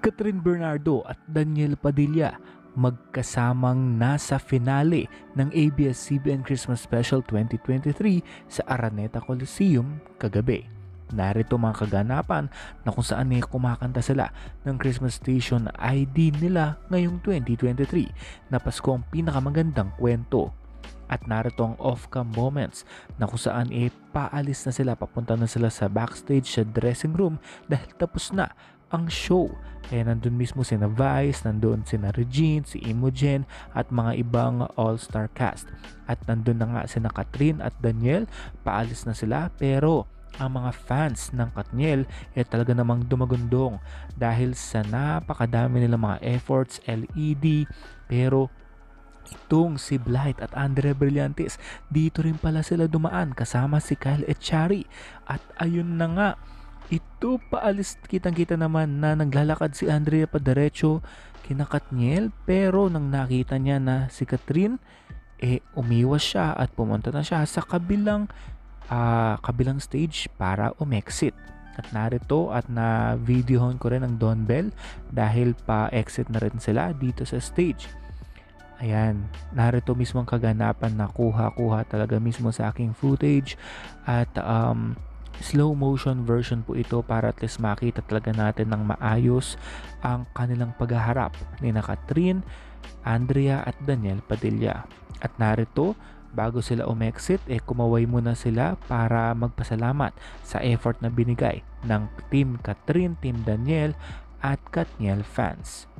Catherine Bernardo at Daniel Padilla magkasamang nasa finale ng ABS-CBN Christmas Special 2023 sa Araneta Coliseum kagabi. Narito mga kaganapan na kung saan kumakanta sila ng Christmas Station ID nila ngayong 2023 na Pasko ang pinakamagandang kwento. At narito ang off-cam moments na kung saan paalis na sila, papunta na sila sa backstage sa dressing room dahil tapos na ang show. Kaya nandun mismo sina Vice, nandun sina Regine, si Imogen at mga ibang all-star cast. At nandun na nga sina Catherine at Daniel, paalis na sila pero ang mga fans ng Katniel talaga namang dumagundong dahil sa napakadami nilang mga efforts, LED, pero itong si Blythe at Andre Brillantes, dito rin pala sila dumaan kasama si Kyle Echari. At ayun na nga, ito paalis, kitang-kita naman na naglalakad si Andrea padiretso kina Katniel, pero nang nakita niya na si Catherine, umiwas siya at pumunta na siya sa kabilang stage para umexit. At narito at na videohon ko rin ang Don Bell dahil pa-exit na rin sila dito sa stage. Ayan, narito mismo ang kaganapan na kuha talaga mismo sa aking footage at slow motion version po ito para at least makita talaga natin ng maayos ang kanilang paghaharap ni Catherine, Andrea at Daniel Padilla. At narito, bago sila umexit, kumaway muna sila para magpasalamat sa effort na binigay ng Team Catherine, Team Daniel at Katniel fans.